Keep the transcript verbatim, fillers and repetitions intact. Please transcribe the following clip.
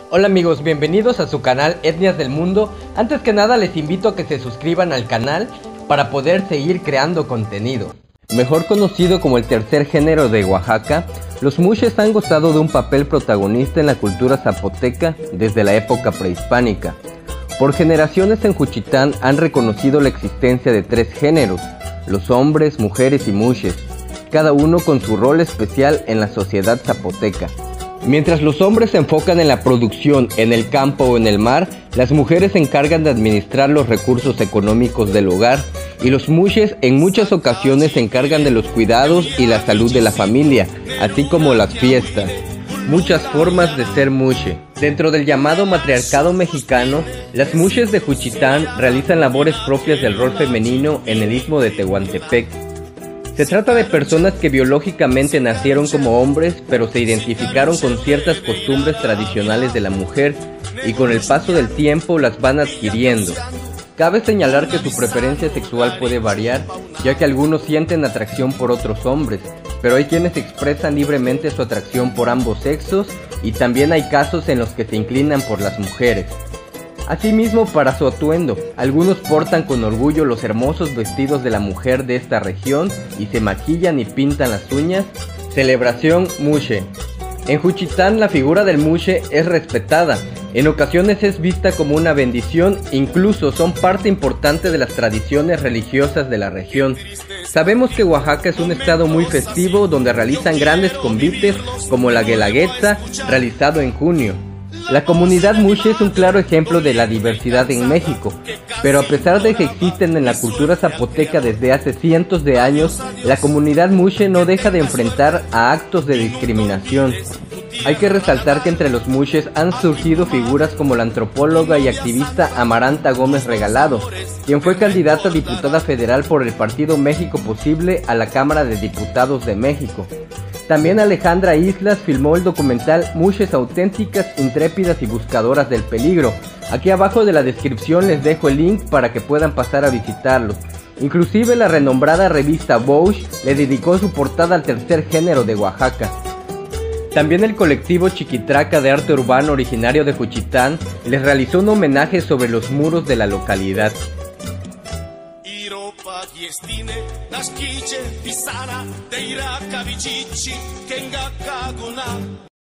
Hola amigos, bienvenidos a su canal Etnias del Mundo. Antes que nada les invito a que se suscriban al canal para poder seguir creando contenido. Mejor conocido como el tercer género de Oaxaca, los mushes han gozado de un papel protagonista en la cultura zapoteca desde la época prehispánica. Por generaciones en Juchitán han reconocido la existencia de tres géneros, los hombres, mujeres y mushes, cada uno con su rol especial en la sociedad zapoteca. Mientras los hombres se enfocan en la producción, en el campo o en el mar, las mujeres se encargan de administrar los recursos económicos del hogar y los mushes en muchas ocasiones se encargan de los cuidados y la salud de la familia, así como las fiestas. Muchas formas de ser mushe. Dentro del llamado matriarcado mexicano, las mushes de Juchitán realizan labores propias del rol femenino en el istmo de Tehuantepec. Se trata de personas que biológicamente nacieron como hombres, pero se identificaron con ciertas costumbres tradicionales de la mujer y con el paso del tiempo las van adquiriendo. Cabe señalar que su preferencia sexual puede variar, ya que algunos sienten atracción por otros hombres, pero hay quienes expresan libremente su atracción por ambos sexos y también hay casos en los que se inclinan por las mujeres. Asimismo, para su atuendo, algunos portan con orgullo los hermosos vestidos de la mujer de esta región y se maquillan y pintan las uñas. Celebración mushe. En Juchitán la figura del mushe es respetada, en ocasiones es vista como una bendición, incluso son parte importante de las tradiciones religiosas de la región. Sabemos que Oaxaca es un estado muy festivo donde realizan grandes convites como la Guelaguetza, realizado en junio. La comunidad mushe es un claro ejemplo de la diversidad en México, pero a pesar de que existen en la cultura zapoteca desde hace cientos de años, la comunidad mushe no deja de enfrentar a actos de discriminación. Hay que resaltar que entre los mushes han surgido figuras como la antropóloga y activista Amaranta Gómez Regalado, quien fue candidata a diputada federal por el partido México Posible a la Cámara de Diputados de México. También Alejandra Islas filmó el documental Mushes Auténticas, Intrépidas y Buscadoras del Peligro. Aquí abajo de la descripción les dejo el link para que puedan pasar a visitarlo. Inclusive la renombrada revista Vogue le dedicó su portada al tercer género de Oaxaca. También el colectivo Chiquitraca de arte urbano originario de Juchitán les realizó un homenaje sobre los muros de la localidad. Jestine, nasz kicie, pisana, te iraka, widzici, kęga kaguna.